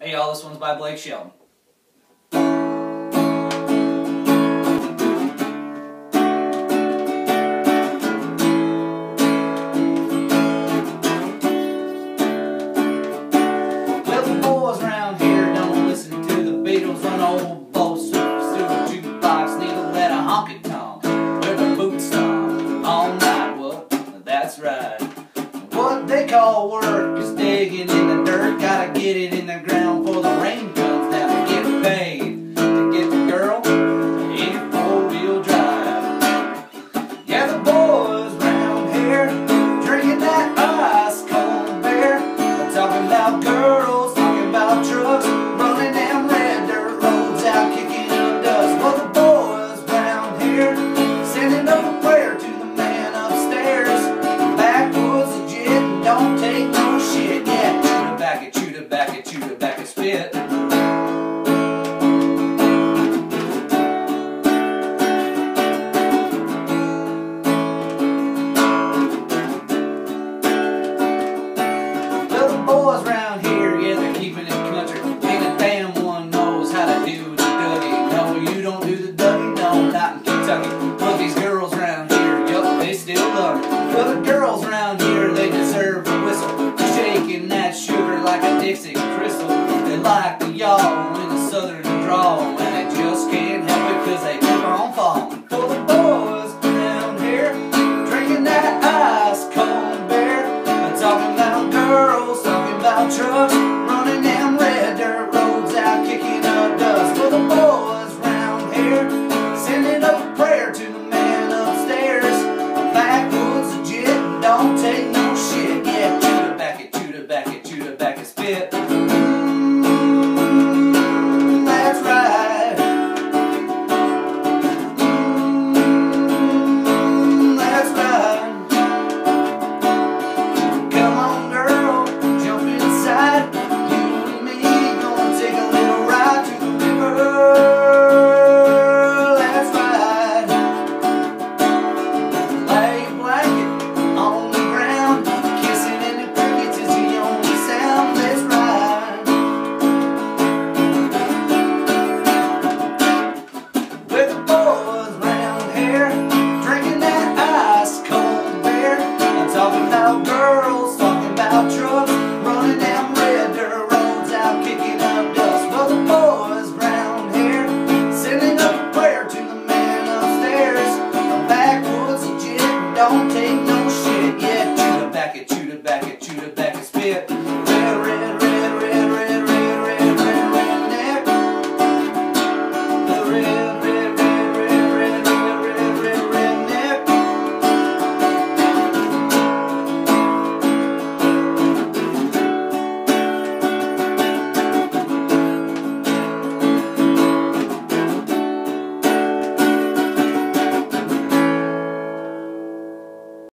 Hey y'all, this one's by Blake Shelton. Well, the boys around here don't listen to the Beatles, run old boat, super jukebox, need to let a honky tonk, with their boots on all night. Well, that's right. What they call work is digging in the dirt. Gotta get it in the ground before the rain comes down. To get paid to get the girl in four-wheel drive. Yeah, the boys round here drinking that ice cold beer. They're talking about girls, talking about trucks, running them red dirt roads out, kicking up dust. Well, the boys round here sending up a prayer to the man upstairs. Backwoods legit and don't take no shit. Yeah, chew the back and spit. Well, the boys round here, yeah, they're keeping it country. Ain't a damn one knows how to do the Dougie. No, you don't do the Dougie, no, not in Kentucky. But these girls round here, yup, they still love it. Well, the girls round here, they deserve a whistle. Shaking that sugar like a Dixie crystal. They like the y'all in the southern drawl, and they just can't